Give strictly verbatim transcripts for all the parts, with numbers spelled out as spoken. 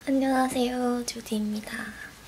안녕하세요, 주디입니다.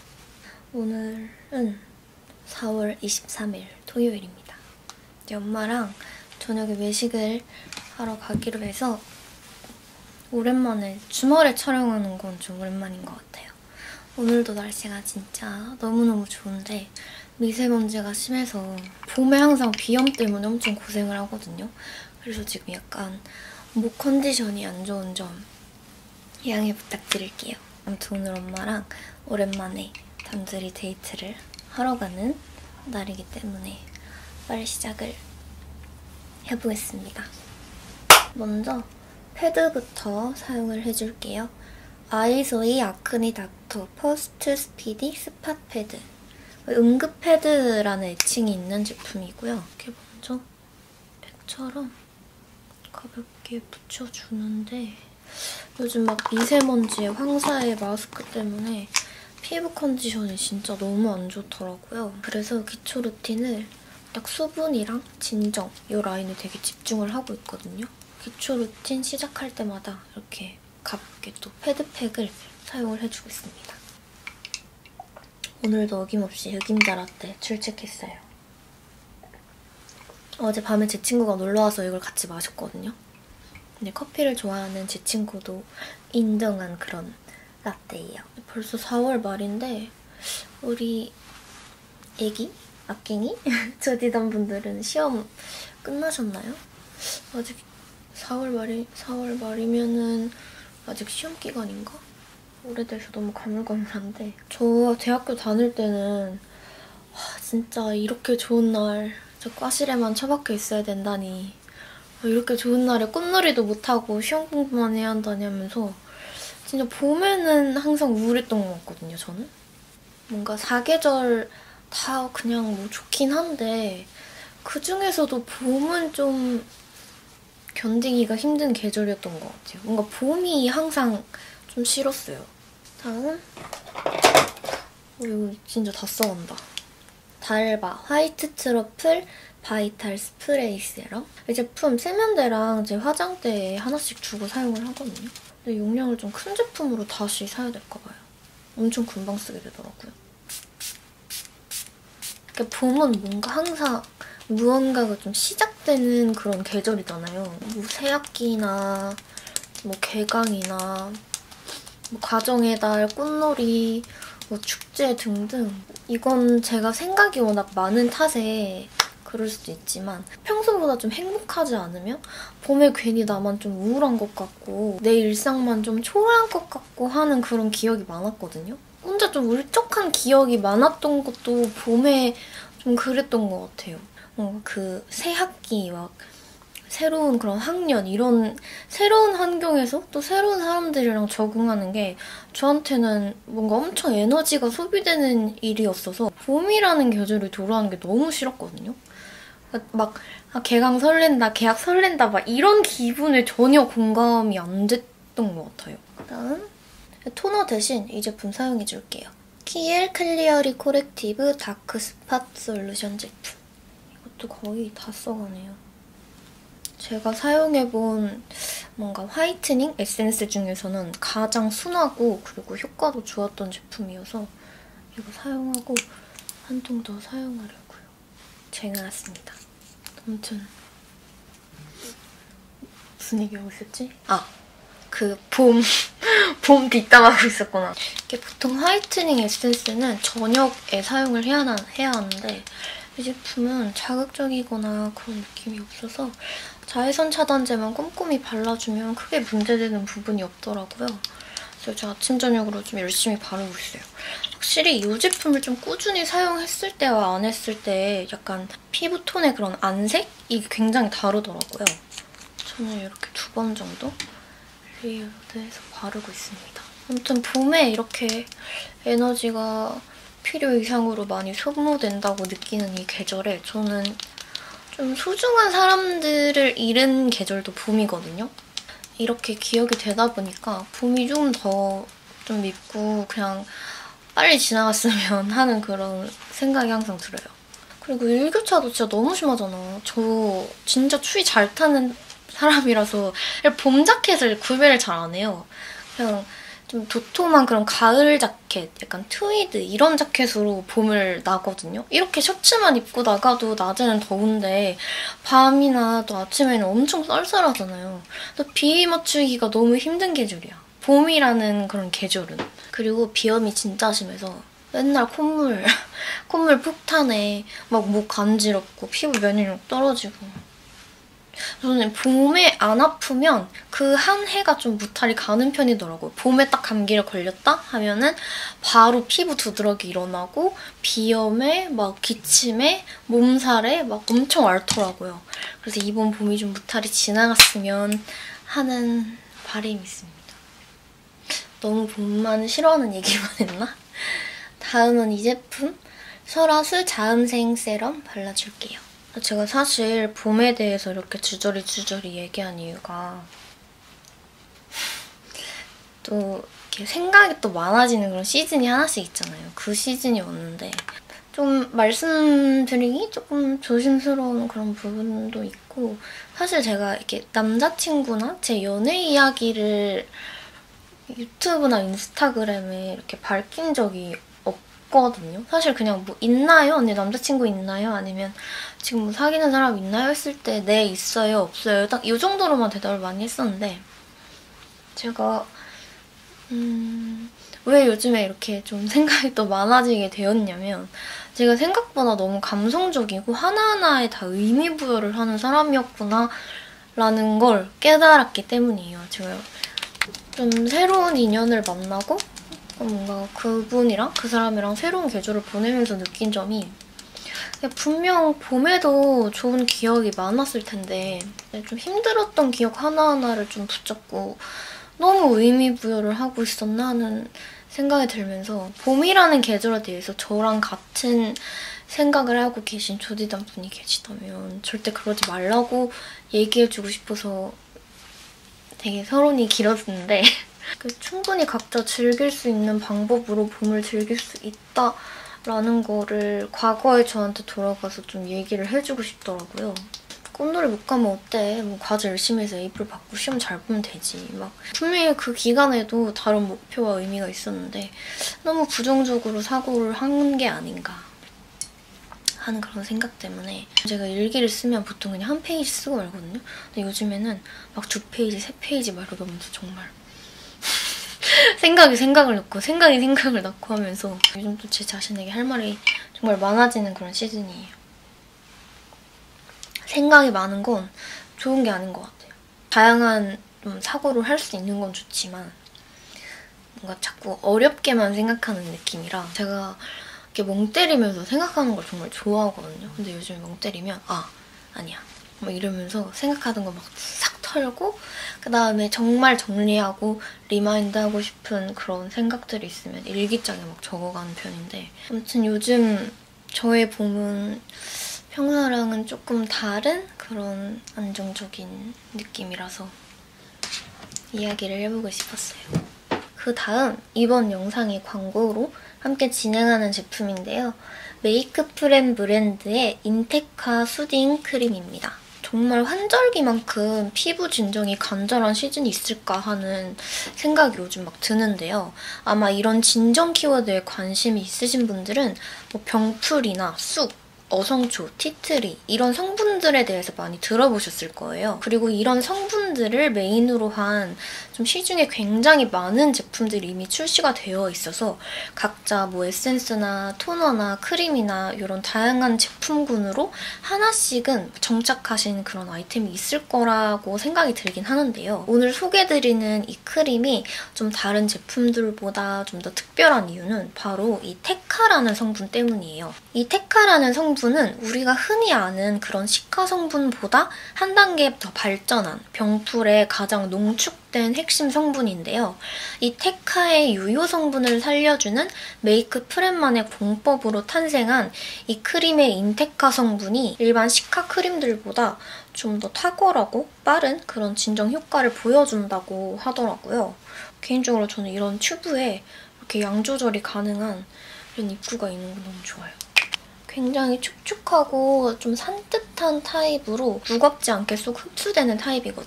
오늘은 사월 이십삼일 토요일입니다. 이제 엄마랑 저녁에 외식을 하러 가기로 해서 오랜만에 주말에 촬영하는 건 좀 오랜만인 것 같아요. 오늘도 날씨가 진짜 너무너무 좋은데 미세먼지가 심해서 봄에 항상 비염 때문에 엄청 고생을 하거든요. 그래서 지금 약간 목 컨디션이 안 좋은 점 양해 부탁드릴게요. 아무튼 오늘 엄마랑 오랜만에 단둘이 데이트를 하러 가는 날이기 때문에 빨리 시작을 해보겠습니다. 먼저 패드부터 사용을 해줄게요. 아이소이 아크니 닥터 퍼스트 스피디 스팟 패드. 응급 패드라는 애칭이 있는 제품이고요. 이렇게 먼저 팩처럼 가볍게 붙여주는데 요즘 막 미세먼지에 황사에 마스크 때문에 피부 컨디션이 진짜 너무 안 좋더라고요. 그래서 기초 루틴을 딱 수분이랑 진정 이 라인에 되게 집중을 하고 있거든요. 기초 루틴 시작할 때마다 이렇게 가볍게 또 패드팩을 사용을 해주고 있습니다. 오늘도 어김없이 흑임자 라떼 출첵했어요. 어제 밤에 제 친구가 놀러와서 이걸 같이 마셨거든요. 근데 커피를 좋아하는 제 친구도 인정한 그런 라떼예요. 벌써 사월 말인데 우리 애기? 악갱이? 저디던 분들은 시험 끝나셨나요? 아직 사월 말이, 사월 말이면은 아직 시험 기간인가? 오래돼서 너무 가물가물한데 저 대학교 다닐 때는 와, 진짜 이렇게 좋은 날 저 과실에만 처박혀 있어야 된다니 이렇게 좋은 날에 꽃놀이도 못하고 시험 공부만 해야 한다니 하면서 진짜 봄에는 항상 우울했던 것 같거든요, 저는. 뭔가 사계절 다 그냥 뭐 좋긴 한데 그중에서도 봄은 좀 견디기가 힘든 계절이었던 것 같아요. 뭔가 봄이 항상 좀 싫었어요. 다음 어, 이거 진짜 다 써간다. 달바 화이트 트러플 바이탈 스프레이 세럼. 이 제품 세면대랑 제 화장대에 하나씩 주고 사용을 하거든요. 근데 용량을 좀 큰 제품으로 다시 사야 될까 봐요. 엄청 금방 쓰게 되더라고요. 그러니까 봄은 뭔가 항상 무언가가 좀 시작되는 그런 계절이잖아요. 뭐 새학기나 뭐 개강이나 뭐 가정의 달, 꽃놀이, 뭐 축제 등등. 이건 제가 생각이 워낙 많은 탓에 그럴 수도 있지만 평소보다 좀 행복하지 않으면 봄에 괜히 나만 좀 우울한 것 같고 내 일상만 좀 초라한 것 같고 하는 그런 기억이 많았거든요. 혼자 좀 울적한 기억이 많았던 것도 봄에 좀 그랬던 것 같아요. 뭔가 그 새 학기 막 새로운 그런 학년 이런 새로운 환경에서 또 새로운 사람들이랑 적응하는 게 저한테는 뭔가 엄청 에너지가 소비되는 일이었어서 봄이라는 계절이 돌아오는 게 너무 싫었거든요. 막 아, 개강 설렌다, 개학 설렌다 막 이런 기분에 전혀 공감이 안 됐던 것 같아요. 그다음 토너 대신 이 제품 사용해줄게요. 키엘 클리어리 코렉티브 다크 스팟 솔루션 제품. 이것도 거의 다 써가네요. 제가 사용해본 뭔가 화이트닝 에센스 중에서는 가장 순하고 그리고 효과도 좋았던 제품이어서 이거 사용하고 한 통 더 사용하려고요. 쟁여놨습니다. 아무튼 무슨 얘기하고 있었지? 아! 그 봄, 봄 뒷담하고 있었구나. 이게 보통 화이트닝 에센스는 저녁에 사용을 해야, 해야 하는데 이 제품은 자극적이거나 그런 느낌이 없어서 자외선 차단제만 꼼꼼히 발라주면 크게 문제되는 부분이 없더라고요. 그래서 제가 아침, 저녁으로 좀 열심히 바르고 있어요. 확실히 이 제품을 좀 꾸준히 사용했을 때와 안 했을 때 약간 피부톤의 그런 안색이 굉장히 다르더라고요. 저는 이렇게 두 번 정도 레이어드해서 바르고 있습니다. 아무튼 봄에 이렇게 에너지가 필요 이상으로 많이 소모된다고 느끼는 이 계절에 저는 좀 소중한 사람들을 잃은 계절도 봄이거든요. 이렇게 기억이 되다 보니까 봄이 좀 더 좀 밉고 그냥 빨리 지나갔으면 하는 그런 생각이 항상 들어요. 그리고 일교차도 진짜 너무 심하잖아. 저 진짜 추위 잘 타는 사람이라서 봄 자켓을 구매를 잘 안 해요. 그냥 좀 도톰한 그런 가을 자켓, 약간 트위드 이런 자켓으로 봄을 나거든요. 이렇게 셔츠만 입고 나가도 낮에는 더운데 밤이나 또 아침에는 엄청 쌀쌀하잖아요. 또 비 맞추기가 너무 힘든 계절이야. 봄이라는 그런 계절은. 그리고 비염이 진짜 심해서 맨날 콧물, 콧물 폭탄에 막 목 간지럽고 피부 면역력 떨어지고. 저는 봄에 안 아프면 그 한 해가 좀 무탈이 가는 편이더라고요. 봄에 딱 감기를 걸렸다 하면은 바로 피부 두드러기 일어나고 비염에 막 기침에 몸살에 막 엄청 앓더라고요. 그래서 이번 봄이 좀 무탈이 지나갔으면 하는 바람이 있습니다. 너무 봄만 싫어하는 얘기만 했나? 다음은 이 제품 설화수 자음생 세럼 발라줄게요. 제가 사실 봄에 대해서 이렇게 주저리 주저리 얘기한 이유가 또 이렇게 생각이 또 많아지는 그런 시즌이 하나씩 있잖아요. 그 시즌이 왔는데 좀 말씀드리기 조금 조심스러운 그런 부분도 있고 사실 제가 이렇게 남자친구나 제 연애 이야기를 유튜브나 인스타그램에 이렇게 밝힌 적이 없거든요. 사실 그냥 뭐 있나요? 언니 남자친구 있나요? 아니면 지금 뭐 사귀는 사람 있나요? 했을 때 네, 있어요, 없어요. 딱 이 정도로만 대답을 많이 했었는데 제가 음... 왜 요즘에 이렇게 좀 생각이 또 많아지게 되었냐면 제가 생각보다 너무 감성적이고 하나하나에 다 의미 부여를 하는 사람이었구나 라는 걸 깨달았기 때문이에요. 제가 좀 새로운 인연을 만나고 뭔가 그분이랑 그 사람이랑 새로운 계절을 보내면서 느낀 점이 분명 봄에도 좋은 기억이 많았을 텐데 좀 힘들었던 기억 하나하나를 좀 붙잡고 너무 의미 부여를 하고 있었나 하는 생각이 들면서 봄이라는 계절에 대해서 저랑 같은 생각을 하고 계신 조디단 분이 계시다면 절대 그러지 말라고 얘기해주고 싶어서 되게 서론이 길었는데 충분히 각자 즐길 수 있는 방법으로 봄을 즐길 수 있다라는 거를 과거에 저한테 돌아가서 좀 얘기를 해주고 싶더라고요. 꽃놀이 못 가면 어때? 뭐 과제 열심히 해서 에이프릴 받고 시험 잘 보면 되지. 막 분명히 그 기간에도 다른 목표와 의미가 있었는데 너무 부정적으로 사고를 한 게 아닌가 하는 그런 생각 때문에 제가 일기를 쓰면 보통 그냥 한 페이지 쓰고 말거든요. 근데 요즘에는 막 두 페이지, 세 페이지 막 이러면서 정말 생각이 생각을 넣고 생각이 생각을 낳고 하면서 요즘 또 제 자신에게 할 말이 정말 많아지는 그런 시즌이에요. 생각이 많은 건 좋은 게 아닌 것 같아요. 다양한 좀 사고를 할 수 있는 건 좋지만 뭔가 자꾸 어렵게만 생각하는 느낌이라 제가 이렇게 멍 때리면서 생각하는 걸 정말 좋아하거든요. 근데 요즘에 멍 때리면 아, 아니야. 막 이러면서 생각하던 거 막 싹 털고 그다음에 정말 정리하고 리마인드하고 싶은 그런 생각들이 있으면 일기장에 막 적어가는 편인데 아무튼 요즘 저의 봄은 평소랑은 조금 다른 그런 안정적인 느낌이라서 이야기를 해보고 싶었어요. 그 다음 이번 영상의 광고로 함께 진행하는 제품인데요. 메이크프렌 브랜드의 인테카 수딩 크림입니다. 정말 환절기만큼 피부 진정이 간절한 시즌이 있을까 하는 생각이 요즘 막 드는데요. 아마 이런 진정 키워드에 관심이 있으신 분들은 뭐 병풀이나 쑥, 어성초, 티트리 이런 성분들에 대해서 많이 들어보셨을 거예요. 그리고 이런 성분들을 메인으로 한 좀 시중에 굉장히 많은 제품들이 이미 출시가 되어 있어서 각자 뭐 에센스나 토너나 크림이나 이런 다양한 제품군으로 하나씩은 정착하신 그런 아이템이 있을 거라고 생각이 들긴 하는데요. 오늘 소개해드리는 이 크림이 좀 다른 제품들보다 좀 더 특별한 이유는 바로 이 테카라는 성분 때문이에요. 이 테카라는 성분은 우리가 흔히 아는 그런 시카 성분보다 한 단계 더 발전한 병풀의 가장 농축된 핵심 성분인데요. 이 테카의 유효 성분을 살려주는 메이크 프렌만의 공법으로 탄생한 이 크림의 인테카 성분이 일반 시카 크림들보다 좀 더 탁월하고 빠른 그런 진정 효과를 보여준다고 하더라고요. 개인적으로 저는 이런 튜브에 이렇게 양 조절이 가능한 이런 입구가 있는 거 너무 좋아요. 굉장히 촉촉하고 좀 산뜻한 타입으로 무겁지 않게 쏙 흡수되는 타입이거든요.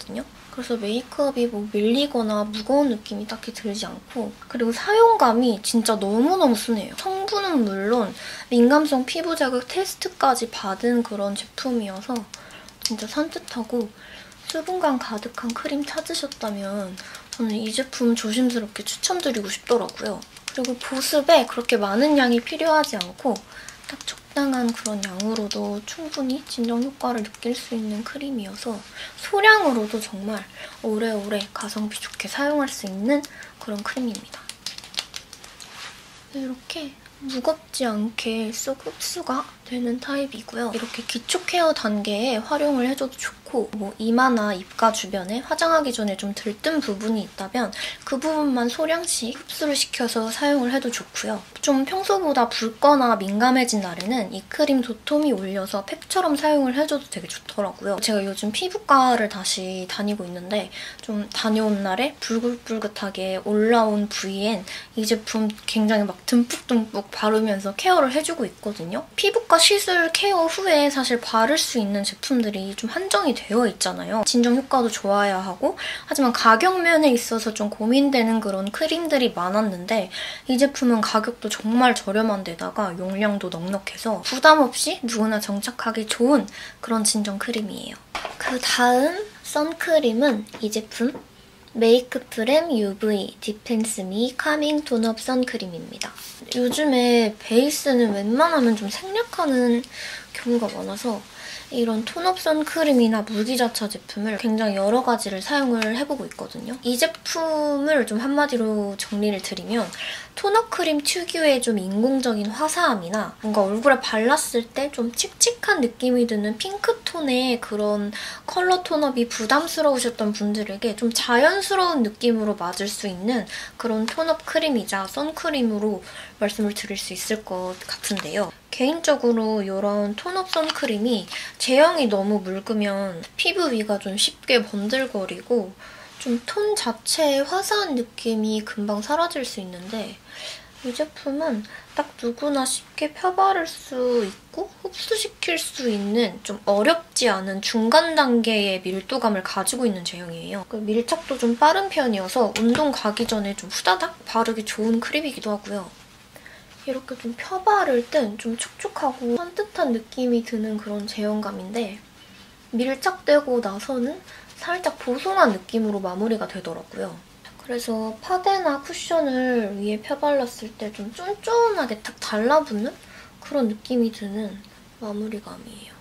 그래서 메이크업이 뭐 밀리거나 무거운 느낌이 딱히 들지 않고, 그리고 사용감이 진짜 너무너무 순해요. 성분은 물론 민감성 피부 자극 테스트까지 받은 그런 제품이어서 진짜 산뜻하고, 수분감 가득한 크림 찾으셨다면 저는 이 제품 조심스럽게 추천드리고 싶더라고요. 그리고 보습에 그렇게 많은 양이 필요하지 않고 딱 적당한 그런 양으로도 충분히 진정 효과를 느낄 수 있는 크림이어서 소량으로도 정말 오래오래 가성비 좋게 사용할 수 있는 그런 크림입니다. 이렇게 무겁지 않게 쏙 흡수가 되는 타입이고요. 이렇게 기초 케어 단계에 활용을 해줘도 좋고, 뭐 이마나 입가 주변에 화장하기 전에 좀 들뜬 부분이 있다면 그 부분만 소량씩 흡수를 시켜서 사용을 해도 좋고요. 좀 평소보다 붉거나 민감해진 날에는 이 크림 도톰이 올려서 팩처럼 사용을 해줘도 되게 좋더라고요. 제가 요즘 피부과를 다시 다니고 있는데 좀 다녀온 날에 붉글붉긋하게 올라온 부위엔 이 제품 굉장히 막 듬뿍듬뿍 바르면서 케어를 해주고 있거든요. 피부과 시술 케어 후에 사실 바를 수 있는 제품들이 좀 한정이 되어 있잖아요. 진정 효과도 좋아야 하고, 하지만 가격 면에 있어서 좀 고민되는 그런 크림들이 많았는데 이 제품은 가격도 정말 저렴한 데다가 용량도 넉넉해서 부담 없이 누구나 정착하기 좋은 그런 진정 크림이에요. 그 다음 선크림은 이 제품 메이크프렘 유브이 디펜스 미 카밍 톤업 선크림입니다. 요즘에 베이스는 웬만하면 좀 생략하는 경우가 많아서 이런 톤업 선크림이나 무기자차 제품을 굉장히 여러 가지를 사용을 해보고 있거든요. 이 제품을 좀 한마디로 정리를 드리면 톤업 크림 특유의 좀 인공적인 화사함이나 뭔가 얼굴에 발랐을 때 좀 칙칙한 느낌이 드는 핑크톤의 그런 컬러 톤업이 부담스러우셨던 분들에게 좀 자연스러운 느낌으로 맞을 수 있는 그런 톤업 크림이자 선크림으로 말씀을 드릴 수 있을 것 같은데요. 개인적으로 이런 톤업 선크림이 제형이 너무 묽으면 피부 위가 좀 쉽게 번들거리고 좀 톤 자체의 화사한 느낌이 금방 사라질 수 있는데 이 제품은 딱 누구나 쉽게 펴바를 수 있고 흡수시킬 수 있는 좀 어렵지 않은 중간 단계의 밀도감을 가지고 있는 제형이에요. 밀착도 좀 빠른 편이어서 운동 가기 전에 좀 후다닥 바르기 좋은 크림이기도 하고요. 이렇게 좀 펴바를 땐 좀 촉촉하고 산뜻한 느낌이 드는 그런 제형감인데 밀착되고 나서는 살짝 보송한 느낌으로 마무리가 되더라고요. 그래서 파데나 쿠션을 위에 펴발랐을 때 좀 쫀쫀하게 탁 달라붙는 그런 느낌이 드는 마무리감이에요.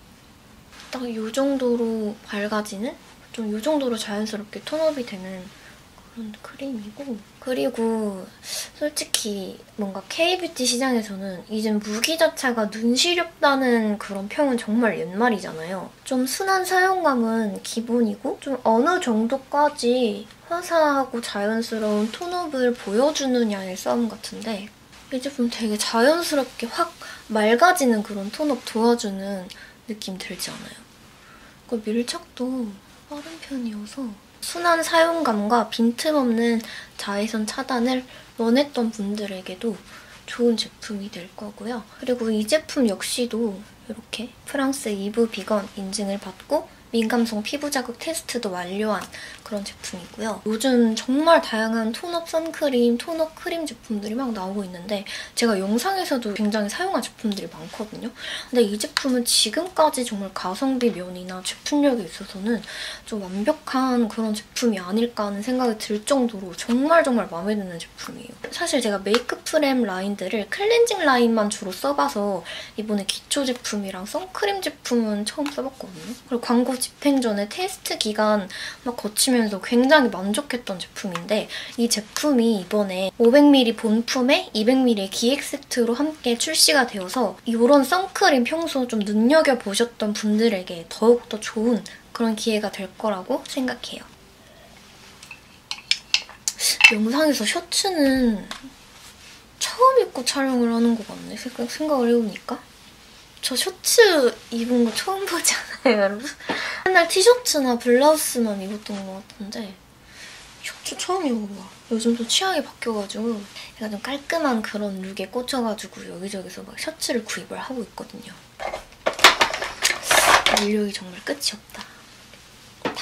딱 이 정도로 밝아지는, 좀 이 정도로 자연스럽게 톤업이 되는 그런 크림이고, 그리고 솔직히 뭔가 K뷰티 시장에서는 이젠 무기자차가 눈 시렵다는 그런 평은 정말 옛말이잖아요. 좀 순한 사용감은 기본이고 좀 어느 정도까지 화사하고 자연스러운 톤업을 보여주느냐의 싸움 같은데 이 제품 되게 자연스럽게 확 맑아지는 그런 톤업 도와주는 느낌 들지 않아요? 그 밀착도 빠른 편이어서 순한 사용감과 빈틈없는 자외선 차단을 원했던 분들에게도 좋은 제품이 될 거고요. 그리고 이 제품 역시도 이렇게 프랑스 이브 비건 인증을 받고 민감성 피부 자극 테스트도 완료한 그런 제품이고요. 요즘 정말 다양한 톤업 선크림, 톤업 크림 제품들이 막 나오고 있는데 제가 영상에서도 굉장히 사용한 제품들이 많거든요. 근데 이 제품은 지금까지 정말 가성비 면이나 제품력에 있어서는 좀 완벽한 그런 제품이 아닐까 하는 생각이 들 정도로 정말 정말 마음에 드는 제품이에요. 사실 제가 메이크프렘 라인들을 클렌징 라인만 주로 써봐서 이번에 기초 제품이랑 선크림 제품은 처음 써봤거든요. 그리고 광고 집행 전에 테스트 기간 막 거치면서 굉장히 만족했던 제품인데 이 제품이 이번에 오백 밀리리터 본품에 이백 밀리리터 기획 세트로 함께 출시가 되어서 이런 선크림 평소 좀 눈여겨보셨던 분들에게 더욱더 좋은 그런 기회가 될 거라고 생각해요. 영상에서 셔츠는 처음 입고 촬영을 하는 것 같네, 생각을 해보니까. 저 셔츠 입은 거 처음 보지 않아요, 여러분? 맨날 티셔츠나 블라우스만 입었던 것 같은데 셔츠 처음 입어봐. 요즘 또 취향이 바뀌어가지고 약간 좀 깔끔한 그런 룩에 꽂혀가지고 여기저기서 막 셔츠를 구입을 하고 있거든요. 물욕이 정말 끝이 없다.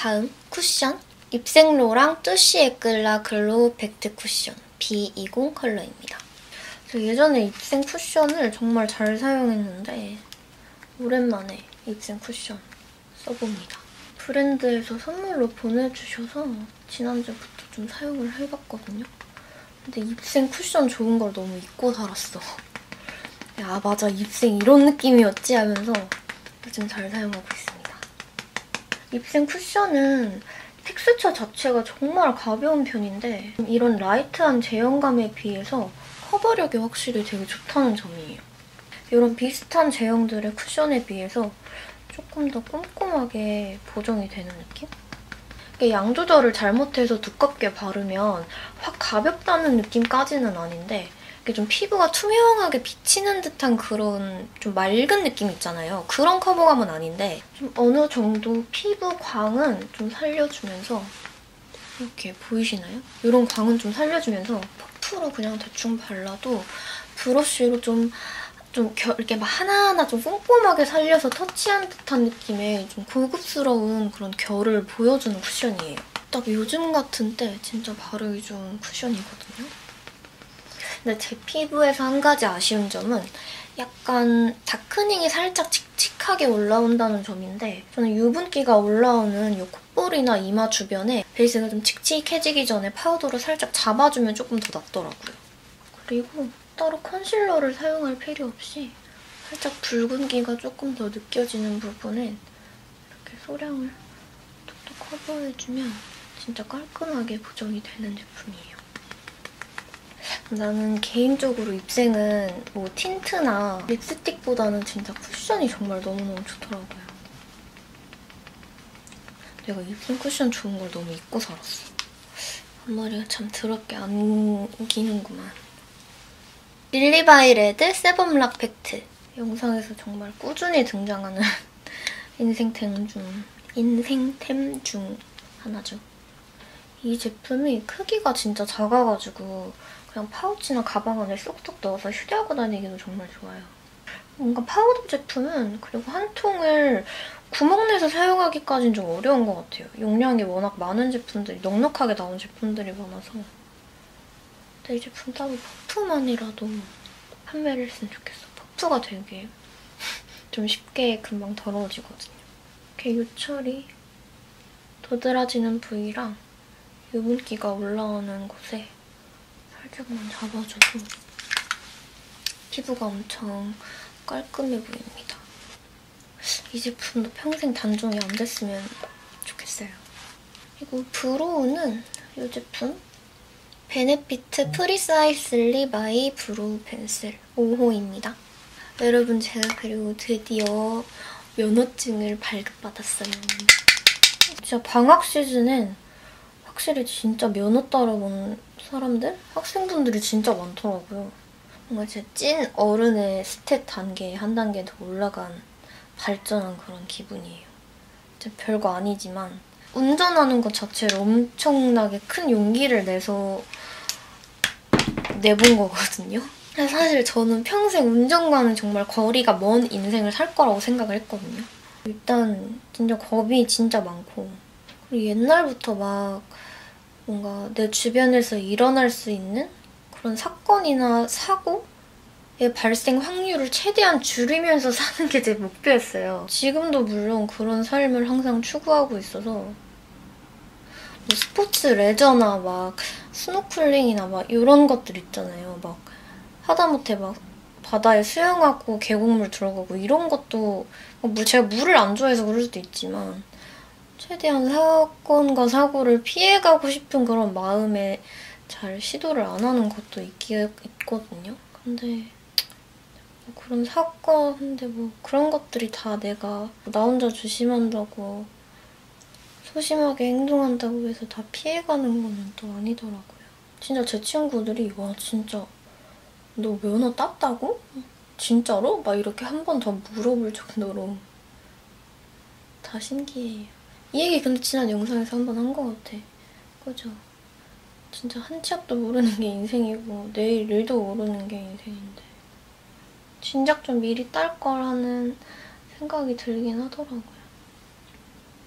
다음 쿠션. 입생로랑 뚜시 에클라 글로우 팩트 쿠션 비 이십 컬러입니다. 예전에 입생 쿠션을 정말 잘 사용했는데 오랜만에 입생 쿠션 써봅니다. 브랜드에서 선물로 보내주셔서 지난주부터 좀 사용을 해봤거든요. 근데 입생 쿠션 좋은 걸 너무 잊고 살았어. 아 맞아, 입생 이런 느낌이었지 하면서 요즘 잘 사용하고 있습니다. 입생 쿠션은 텍스처 자체가 정말 가벼운 편인데 이런 라이트한 제형감에 비해서 커버력이 확실히 되게 좋다는 점이에요. 이런 비슷한 제형들의 쿠션에 비해서 조금 더 꼼꼼하게 보정이 되는 느낌? 양 조절을 잘못해서 두껍게 바르면 확 가볍다는 느낌까지는 아닌데 이게 좀 피부가 투명하게 비치는 듯한 그런 좀 맑은 느낌 있잖아요. 그런 커버감은 아닌데 좀 어느 정도 피부 광은 좀 살려주면서 이렇게 보이시나요? 이런 광은 좀 살려주면서 퍼프로 그냥 대충 발라도 브러쉬로 좀 좀 이렇게 막 하나하나 좀 꼼꼼하게 살려서 터치한 듯한 느낌의 좀 고급스러운 그런 결을 보여주는 쿠션이에요. 딱 요즘 같은 때 진짜 바르기 좋은 쿠션이거든요. 근데 제 피부에서 한 가지 아쉬운 점은 약간 다크닝이 살짝 칙칙하게 올라온다는 점인데 저는 유분기가 올라오는 이 콧볼이나 이마 주변에 베이스가 좀 칙칙해지기 전에 파우더로 살짝 잡아주면 조금 더 낫더라고요. 그리고 따로 컨실러를 사용할 필요 없이 살짝 붉은기가 조금 더 느껴지는 부분엔 이렇게 소량을 톡톡 커버해주면 진짜 깔끔하게 보정이 되는 제품이에요. 나는 개인적으로 입생은 뭐 틴트나 립스틱보다는 진짜 쿠션이 정말 너무너무 좋더라고요. 내가 입생 쿠션 좋은 걸 너무 잊고 살았어. 앞머리가 참 더럽게 안기는구만. 릴리바이 레드 세범락 팩트. 영상에서 정말 꾸준히 등장하는 인생템 중, 인생템 중 하나죠. 이 제품이 크기가 진짜 작아가지고 그냥 파우치나 가방 안에 쏙쏙 넣어서 휴대하고 다니기도 정말 좋아요. 뭔가 파우더 제품은 그리고 한 통을 구멍 내서 사용하기까지는 좀 어려운 것 같아요. 용량이 워낙 많은 제품들이, 넉넉하게 나온 제품들이 많아서. 근데 이 제품 따로 퍼프만이라도 판매를 했으면 좋겠어. 퍼프가 되게 좀 쉽게 금방 더러워지거든요. 이렇게 요철이 도드라지는 부위랑 유분기가 올라오는 곳에 살짝만 잡아줘도 피부가 엄청 깔끔해 보입니다. 이 제품도 평생 단종이 안 됐으면 좋겠어요. 그리고 브로우는 이 제품 베네피트 프리사이슬리 바이 브로우 펜슬 오 호입니다. 여러분, 제가 그리고 드디어 면허증을 발급받았어요. 진짜 방학 시즌엔 확실히 진짜 면허 따러 온 사람들? 학생분들이 진짜 많더라고요. 뭔가 진짜 찐 어른의 스탯 단계에 한 단계 더 올라간 발전한 그런 기분이에요. 진짜 별거 아니지만 운전하는 것 자체를 엄청나게 큰 용기를 내서 내본 거거든요. 사실 저는 평생 운전과는 정말 거리가 먼 인생을 살 거라고 생각을 했거든요. 일단 진짜 겁이 진짜 많고 그리고 옛날부터 막 뭔가 내 주변에서 일어날 수 있는 그런 사건이나 사고의 발생 확률을 최대한 줄이면서 사는 게 제 목표였어요. 지금도 물론 그런 삶을 항상 추구하고 있어서 뭐 스포츠 레저나 막 스노클링이나 막 이런 것들 있잖아요. 막 하다못해 막 바다에 수영하고 계곡물 들어가고 이런 것도 뭐 제가 물을 안 좋아해서 그럴 수도 있지만 최대한 사건과 사고를 피해가고 싶은 그런 마음에 잘 시도를 안 하는 것도 있기, 있거든요. 근데 뭐 그런 사건, 근데 뭐 그런 것들이 다 내가 나 혼자 조심한다고 소심하게 행동한다고 해서 다 피해가는 거는 또 아니더라고요. 진짜 제 친구들이 와 진짜 너 면허 땄다고? 진짜로? 막 이렇게 한 번 더 물어볼 정도로 다 신기해요. 이 얘기 근데 지난 영상에서 한 번 한 것 같아. 그죠? 진짜 한 치 앞도 모르는 게 인생이고 내일 일도 모르는 게 인생인데 진작 좀 미리 딸 걸 하는 생각이 들긴 하더라고요.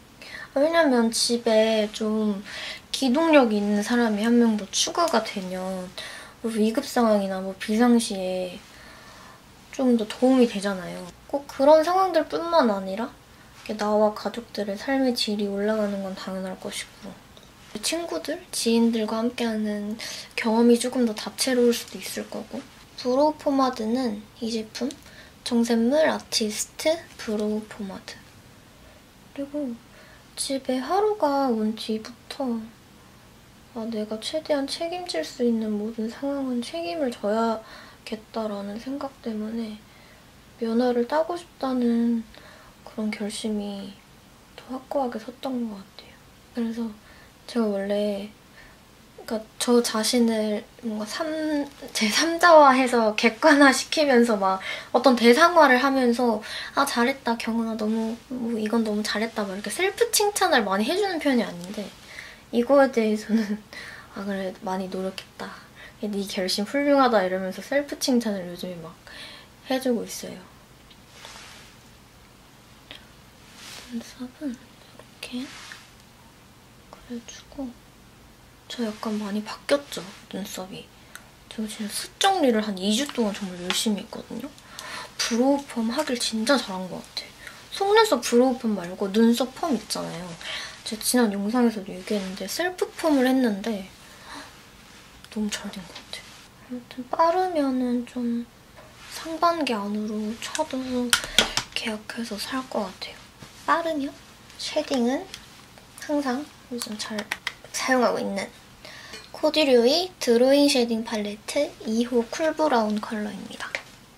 왜냐면 집에 좀 기동력이 있는 사람이 한 명 더 추가가 되면 뭐 위급 상황이나 뭐 비상시에 좀 더 도움이 되잖아요. 꼭 그런 상황들 뿐만 아니라 나와 가족들의 삶의 질이 올라가는 건 당연할 것이고 친구들, 지인들과 함께하는 경험이 조금 더 다채로울 수도 있을 거고 브로우 포마드는 이 제품 정샘물 아티스트 브로우 포마드 그리고 집에 하루가 온 뒤부터 아, 내가 최대한 책임질 수 있는 모든 상황은 책임을 져야겠다라는 생각 때문에 면허를 따고 싶다는 그런 결심이 더 확고하게 섰던 것 같아요. 그래서 제가 원래 그러니까 저 자신을 뭔가 삼, 제삼자화해서 객관화시키면서 막 어떤 대상화를 하면서 아 잘했다 경은아 너무 뭐 이건 너무 잘했다 막 이렇게 셀프 칭찬을 많이 해주는 편이 아닌데 이거에 대해서는 아 그래 많이 노력했다 네 결심 훌륭하다 이러면서 셀프 칭찬을 요즘에 막 해주고 있어요. 눈썹은 이렇게 그래주고 저 약간 많이 바뀌었죠, 눈썹이. 제가 진짜 숱 정리를 한 이 주 동안 정말 열심히 했거든요. 브로우 펌 하길 진짜 잘한 것 같아. 속눈썹 브로우 펌 말고 눈썹 펌 있잖아요. 제가 지난 영상에서도 얘기했는데 셀프 펌을 했는데 너무 잘 된 것 같아요. 아무튼 빠르면은 좀 상반기 안으로 쳐도 계약해서 살 것 같아요. 빠르면 쉐딩은 항상 요즘 잘 사용하고 있는 코듀로이 드로잉 쉐딩 팔레트 이 호 쿨브라운 컬러입니다.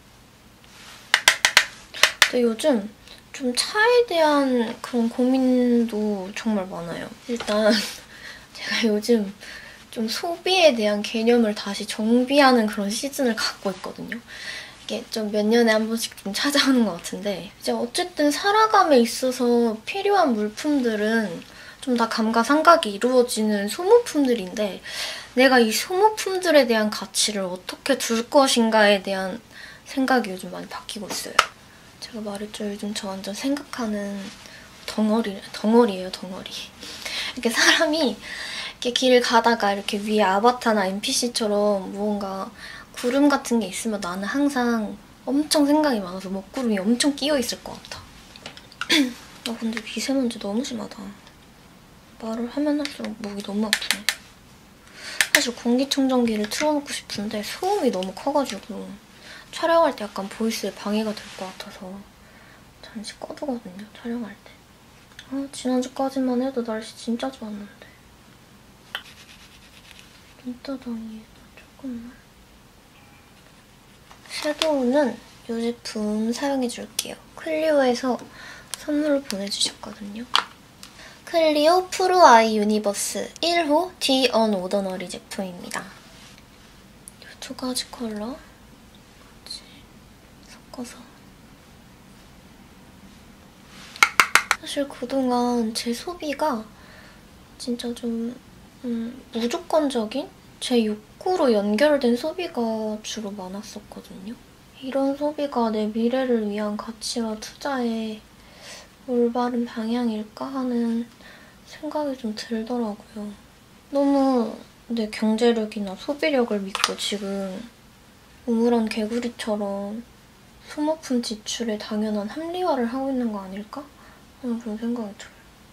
근데 요즘 좀 차에 대한 그런 고민도 정말 많아요. 일단 제가 요즘 좀 소비에 대한 개념을 다시 정비하는 그런 시즌을 갖고 있거든요. 이게 좀 몇 년에 한 번씩 좀 찾아오는 것 같은데 이제 어쨌든 살아감에 있어서 필요한 물품들은 좀 다 감가상각이 이루어지는 소모품들인데 내가 이 소모품들에 대한 가치를 어떻게 둘 것인가에 대한 생각이 요즘 많이 바뀌고 있어요. 제가 말했죠. 요즘 저 완전 생각하는 덩어리, 덩어리예요, 덩어리. 이렇게 사람이 이렇게 길을 가다가 이렇게 위에 아바타나 엔피씨처럼 무언가 구름 같은 게 있으면 나는 항상 엄청 생각이 많아서 먹구름이 엄청 끼어있을 것 같아. 아 근데 미세먼지 너무 심하다. 말을 하면 할수록 목이 너무 아프네. 사실 공기청정기를 틀어놓고 싶은데 소음이 너무 커가지고 촬영할 때 약간 보이스에 방해가 될 것 같아서 잠시 꺼두거든요, 촬영할 때. 아, 지난주까지만 해도 날씨 진짜 좋았는데. 눈두덩이에도 조금만. 섀도우는 이 제품 사용해줄게요. 클리오에서 선물로 보내주셨거든요. 클리오 프로 아이 유니버스 일 호 디 언오더너리 제품입니다. 이 두 가지 컬러 같이 섞어서. 사실 그동안 제 소비가 진짜 좀 음, 무조건적인 제 욕구로 연결된 소비가 주로 많았었거든요. 이런 소비가 내 미래를 위한 가치와 투자에 올바른 방향일까 하는 생각이 좀 들더라고요. 너무 내 경제력이나 소비력을 믿고 지금 우물안 개구리처럼 소모품 지출에 당연한 합리화를 하고 있는 거 아닐까? 하는 그런 생각이 들어요.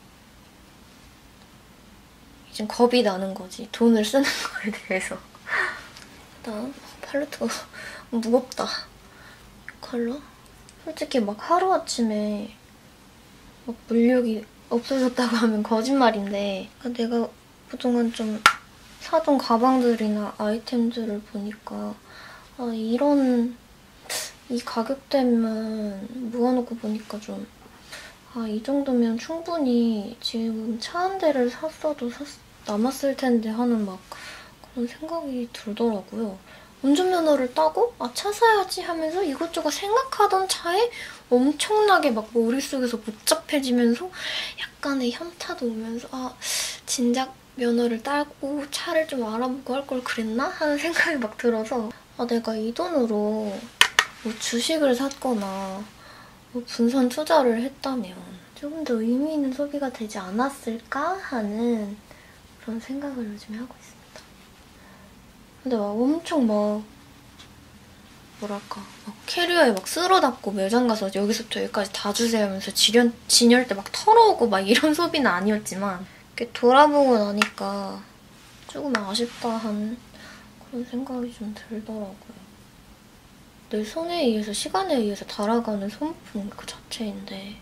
이젠 겁이 나는 거지. 돈을 쓰는 거에 대해서. 일단 팔레트가 무겁다. 이 컬러? 솔직히 막 하루아침에 막 물욕이 없어졌다고 하면 거짓말인데 내가 그동안 좀 사둔 가방들이나 아이템들을 보니까 아, 이런 이 가격대면 모아놓고 보니까 좀 아, 이 정도면 충분히 지금 차 한 대를 샀어도 샀, 남았을 텐데 하는 막 그런 생각이 들더라고요. 운전면허를 따고 아, 차 사야지 하면서 이것저것 생각하던 차에 엄청나게 막 머릿속에서 복잡해지면서 약간의 현타도 오면서 아, 진작 면허를 따고 차를 좀 알아보고 할 걸 그랬나? 하는 생각이 막 들어서 아, 내가 이 돈으로 뭐 주식을 샀거나 뭐 분산 투자를 했다면 조금 더 의미 있는 소비가 되지 않았을까 하는 그런 생각을 요즘에 하고 있습니다. 근데 막 엄청 막 뭐랄까 막 캐리어에 막 쓸어담고 매장 가서 여기서부터 여기까지 다 주세요 하면서 지련, 진열 때 막 털어오고 막 이런 소비는 아니었지만 이렇게 돌아보고 나니까 조금 아쉽다 한 그런 생각이 좀 들더라고요. 내 손에 의해서 시간에 의해서 달아가는 소모품 그 자체인데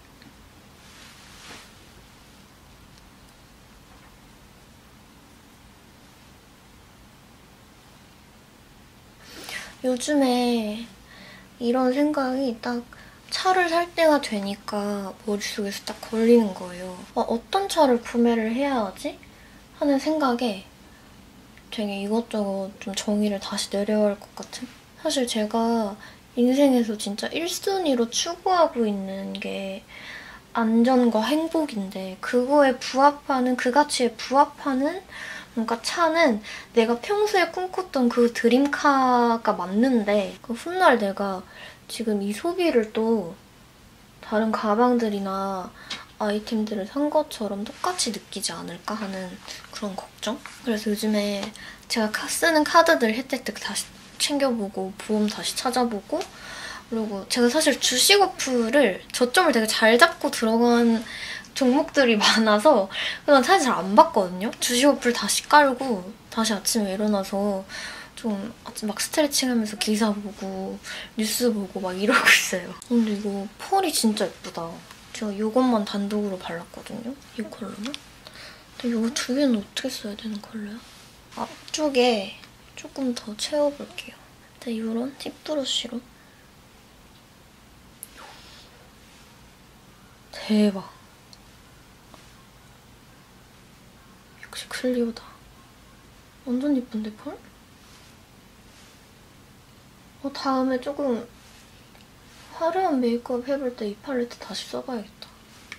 요즘에 이런 생각이 딱 차를 살 때가 되니까 머릿속에서 딱 걸리는 거예요. 아, 어떤 차를 구매를 해야 하지? 하는 생각에 되게 이것저것 좀 정의를 다시 내려야 할 것 같은? 사실 제가 인생에서 진짜 일 순위로 추구하고 있는 게 안전과 행복인데 그거에 부합하는, 그 가치에 부합하는 뭔가 차는 내가 평소에 꿈꿨던 그 드림카가 맞는데 그 훗날 내가 지금 이 소비를 또 다른 가방들이나 아이템들을 산 것처럼 똑같이 느끼지 않을까 하는 그런 걱정? 그래서 요즘에 제가 쓰는 카드들 혜택들 다시 챙겨보고 보험 다시 찾아보고 그리고 제가 사실 주식 어플을 저점을 되게 잘 잡고 들어간 종목들이 많아서 그냥 사실 잘 안 봤거든요. 주식 어플 다시 깔고 다시 아침에 일어나서 좀 막 스트레칭하면서 기사 보고 뉴스 보고 막 이러고 있어요. 근데 이거 펄이 진짜 예쁘다. 제가 이것만 단독으로 발랐거든요. 이 컬러만. 근데 이거 두 개는 어떻게 써야 되는 컬러야? 앞쪽에 조금 더 채워볼게요. 근데 이런 팁브러쉬로. 대박. 역시 클리오다. 완전 예쁜데, 펄? 어, 다음에 조금 화려한 메이크업 해볼 때 이 팔레트 다시 써봐야겠다.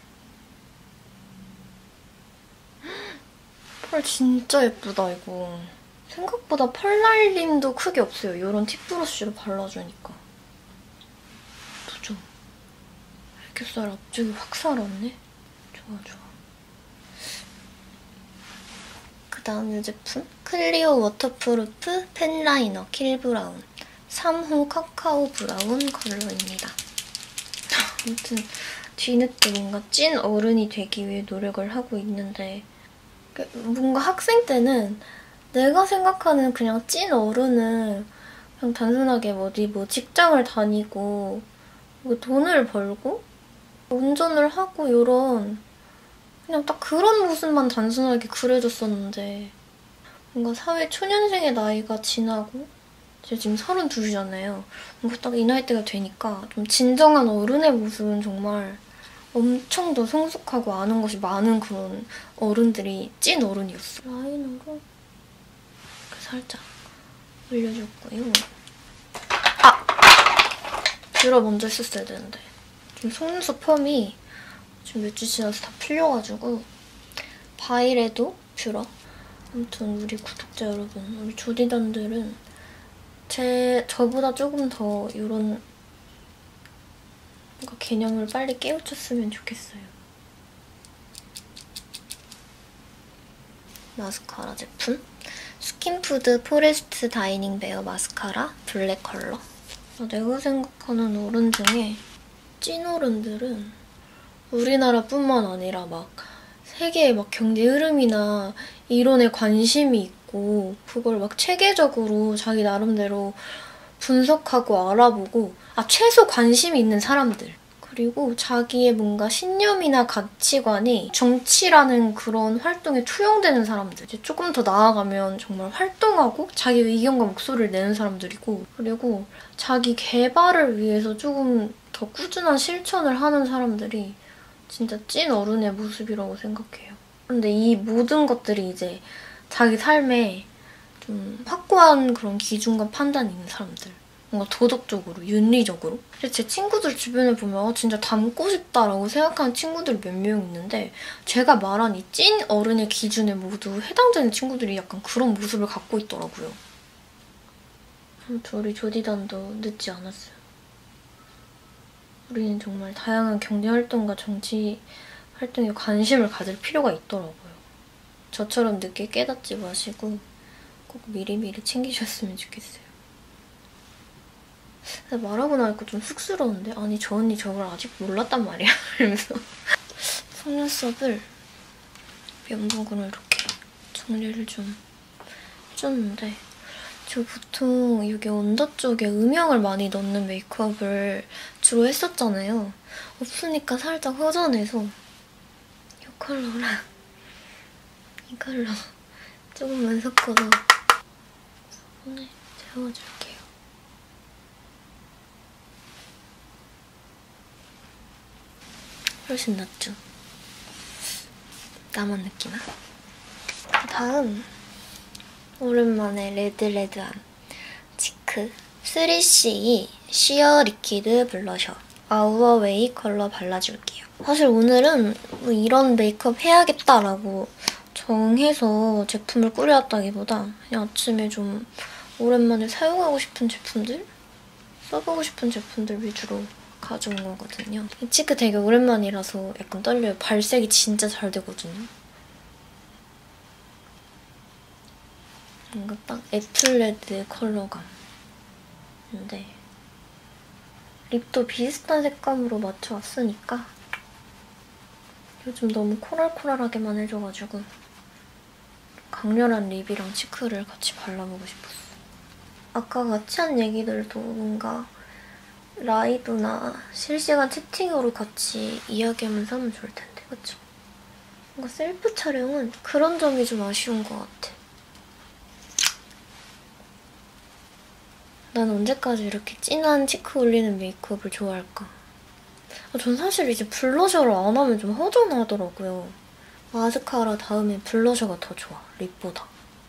펄 진짜 예쁘다, 이거. 생각보다 펄 날림도 크게 없어요. 이런 팁브러쉬로 발라주니까. 그죠? 애교살 앞쪽이 확 살았네? 좋아, 좋아. 그 다음 이 제품 클리오 워터프루프 펜 라이너 킬 브라운 삼 호 카카오 브라운 컬러입니다. 아무튼 뒤늦게 뭔가 찐 어른이 되기 위해 노력을 하고 있는데 뭔가 학생 때는 내가 생각하는 그냥 찐 어른은 그냥 단순하게 어디 뭐 직장을 다니고 뭐 돈을 벌고 운전을 하고 이런 그냥 딱 그런 모습만 단순하게 그려졌었는데 뭔가 사회 초년생의 나이가 지나고 제가 지금 서른둘이잖아요. 뭔가 딱 이 나이대가 되니까 좀 진정한 어른의 모습은 정말 엄청 더 성숙하고 아는 것이 많은 그런 어른들이 찐 어른이었어. 라이너로 이렇게 살짝 올려줬고요. 아! 뷰러 먼저 했었어야 되는데 지금 속눈썹 펌이 지금 몇 주 지나서 다 풀려가지고 바이레도 뷰러. 아무튼 우리 구독자 여러분, 우리 조디단들은 제 저보다 조금 더 이런 뭔가 개념을 빨리 깨우쳤으면 좋겠어요. 마스카라 제품 스킨푸드 포레스트 다이닝 베어 마스카라 블랙 컬러. 내가 생각하는 어른 중에 찐 어른들은 우리나라뿐만 아니라 막 세계의 막 경제 흐름이나 이론에 관심이 있고 그걸 막 체계적으로 자기 나름대로 분석하고 알아보고 아 최소 관심이 있는 사람들 그리고 자기의 뭔가 신념이나 가치관이 정치라는 그런 활동에 투영되는 사람들 이제 조금 더 나아가면 정말 활동하고 자기 의견과 목소리를 내는 사람들이고 그리고 자기 개발을 위해서 조금 더 꾸준한 실천을 하는 사람들이 진짜 찐 어른의 모습이라고 생각해요. 근데 이 모든 것들이 이제 자기 삶에 좀 확고한 그런 기준과 판단이 있는 사람들. 뭔가 도덕적으로, 윤리적으로. 근데 제 친구들 주변에 보면 진짜 닮고 싶다라고 생각하는 친구들이 몇 명 있는데 제가 말한 이 찐 어른의 기준에 모두 해당되는 친구들이 약간 그런 모습을 갖고 있더라고요. 아무튼 우리 조디단도 늦지 않았어요. 우리는 정말 다양한 경제활동과 정치 활동에 관심을 가질 필요가 있더라고요. 저처럼 늦게 깨닫지 마시고 꼭 미리미리 챙기셨으면 좋겠어요. 말하고 나니까 좀 쑥스러운데? 아니 저 언니 저걸 아직 몰랐단 말이야. 이러면서 속눈썹을 면봉으로 이렇게 정리를 좀 해줬는데 저 보통 여기 언더 쪽에 음영을 많이 넣는 메이크업을 주로 했었잖아요. 없으니까 살짝 허전해서 이 컬러랑 이 컬러 조금만 섞어서 손에 채워줄게요. 훨씬 낫죠? 나만 느끼나? 다음 오랜만에 레드레드한 치크 쓰리씨 쉬어 리퀴드 블러셔 아우어웨이 컬러 발라줄게요. 사실 오늘은 뭐 이런 메이크업 해야겠다라고 정해서 제품을 꾸려왔다기보다 그냥 아침에 좀 오랜만에 사용하고 싶은 제품들? 써보고 싶은 제품들 위주로 가져온 거거든요. 이 치크 되게 오랜만이라서 약간 떨려요. 발색이 진짜 잘 되거든요. 뭔가 딱 애플레드 컬러감. 근데 립도 비슷한 색감으로 맞춰왔으니까 요즘 너무 코랄코랄하게만 해줘가지고 강렬한 립이랑 치크를 같이 발라보고 싶었어. 아까 같이 한 얘기들도 뭔가 라이브나 실시간 채팅으로 같이 이야기하면서 하면 좋을 텐데, 그쵸? 뭔가 셀프 촬영은 그런 점이 좀 아쉬운 것 같아. 난 언제까지 이렇게 진한 치크 올리는 메이크업을 좋아할까? 전 사실 이제 블러셔를 안 하면 좀 허전하더라고요. 마스카라 다음에 블러셔가 더 좋아, 립보다.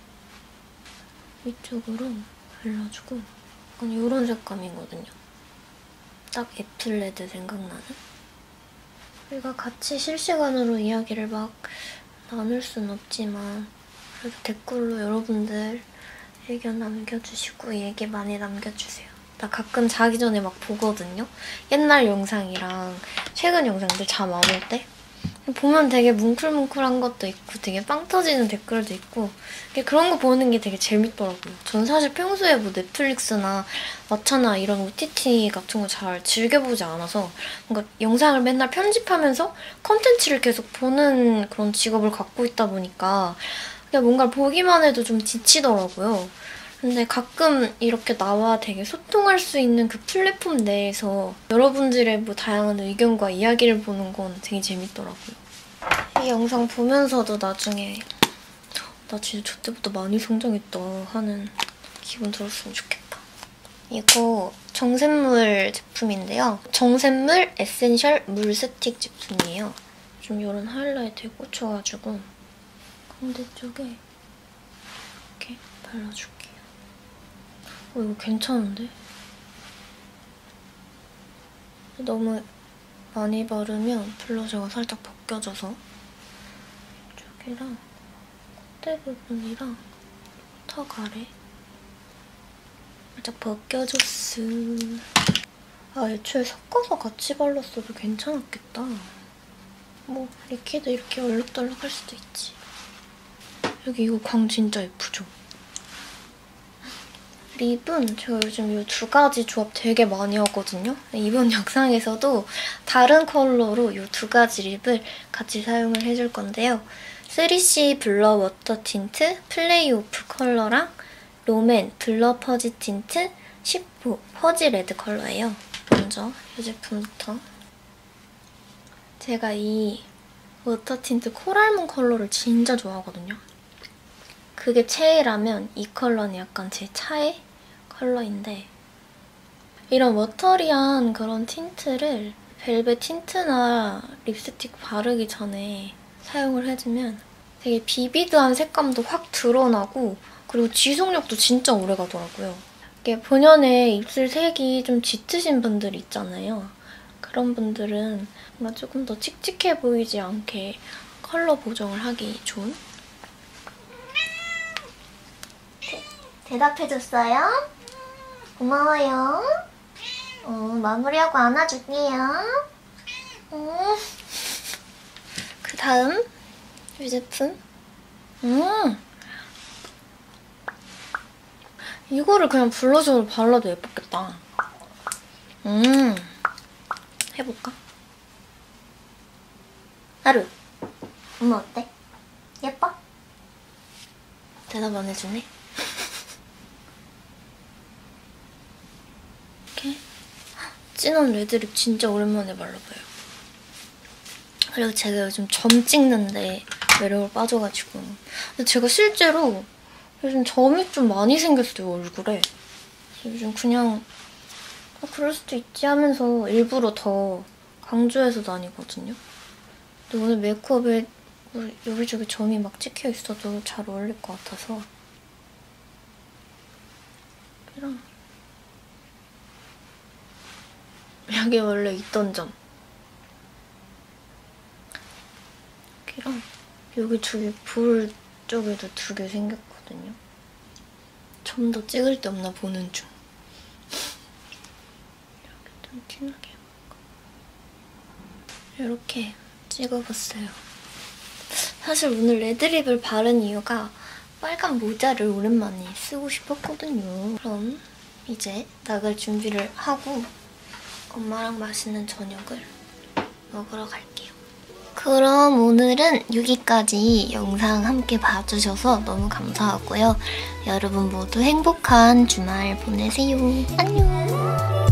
이쪽으로 발라주고 약간 이런 색감이거든요. 딱 애플레드 생각나는? 우리가 같이 실시간으로 이야기를 막 나눌 순 없지만 그래도 댓글로 여러분들 의견 남겨주시고 얘기 많이 남겨주세요. 나 가끔 자기 전에 막 보거든요? 옛날 영상이랑 최근 영상들 잠 안 올 때? 보면 되게 뭉클뭉클한 것도 있고 되게 빵 터지는 댓글도 있고 그런 거 보는 게 되게 재밌더라고요. 전 사실 평소에 뭐 넷플릭스나 왓챠나 이런 오티티 같은 거 잘 즐겨보지 않아서 뭔가 영상을 맨날 편집하면서 컨텐츠를 계속 보는 그런 직업을 갖고 있다 보니까 그냥 뭔가 보기만 해도 좀 지치더라고요. 근데 가끔 이렇게 나와 되게 소통할 수 있는 그 플랫폼 내에서 여러분들의 뭐 다양한 의견과 이야기를 보는 건 되게 재밌더라고요. 이 영상 보면서도 나중에 나 진짜 저 때보다 많이 성장했다 하는 기분 들었으면 좋겠다. 이거 정샘물 제품인데요. 정샘물 에센셜 물 스틱 제품이에요. 좀 이런 하이라이트에 꽂혀가지고 가운데 쪽에 이렇게 발라줄게요. 어, 이거 괜찮은데? 너무 많이 바르면 블러셔가 살짝 벗겨져서 이쪽이랑 콧대 부분이랑 턱 아래 살짝 벗겨줬어. 아, 애초에 섞어서 같이 발랐어도 괜찮았겠다. 뭐 리퀴드 이렇게 얼룩덜룩할 수도 있지. 여기 이거 광 진짜 예쁘죠? 립은 제가 요즘 이 두 가지 조합 되게 많이 하거든요. 이번 영상에서도 다른 컬러로 이 두 가지 립을 같이 사용을 해줄 건데요. 쓰리씨 블러 워터 틴트 플레이 오프 컬러랑 롬앤 블러 퍼지 틴트 십호 퍼지 레드 컬러예요. 먼저 이 제품부터. 제가 이 워터 틴트 코랄문 컬러를 진짜 좋아하거든요. 그게 최애라면 이 컬러는 약간 제 차의 컬러인데 이런 워터리한 그런 틴트를 벨벳 틴트나 립스틱 바르기 전에 사용을 해주면 되게 비비드한 색감도 확 드러나고 그리고 지속력도 진짜 오래 가더라고요. 이게 본연의 입술 색이 좀 짙으신 분들 있잖아요. 그런 분들은 뭔가 조금 더 칙칙해 보이지 않게 컬러 보정을 하기 좋은? 대답해줬어요? 고마워요. 어, 마무리하고 안아줄게요. 음. 그 다음 이 제품. 음. 이거를 그냥 블러셔로 발라도 예뻤겠다. 음. 해볼까? 하루. 엄마 어때? 예뻐? 대답 안 해주네. 이렇게 진한 레드립 진짜 오랜만에 발라봐요. 그리고 제가 요즘 점 찍는데 매력을 빠져가지고. 근데 제가 실제로 요즘 점이 좀 많이 생겼어요, 얼굴에. 요즘 그냥 아, 그럴 수도 있지 하면서 일부러 더 강조해서 다니거든요. 근데 오늘 메이크업에 여기저기 점이 막 찍혀 있어도 잘 어울릴 것 같아서. 이런. 여기 원래 있던 점. 여기랑 여기 저기 볼 쪽에도 두 개 생겼거든요. 좀 더 찍을 데 없나 보는 중. 이렇게 좀 진하게 해볼까? 이렇게 찍어봤어요. 사실 오늘 레드립을 바른 이유가 빨간 모자를 오랜만에 쓰고 싶었거든요. 그럼 이제 나갈 준비를 하고 엄마랑 맛있는 저녁을 먹으러 갈게요. 그럼 오늘은 여기까지 영상 함께 봐주셔서 너무 감사하고요. 여러분 모두 행복한 주말 보내세요. 안녕!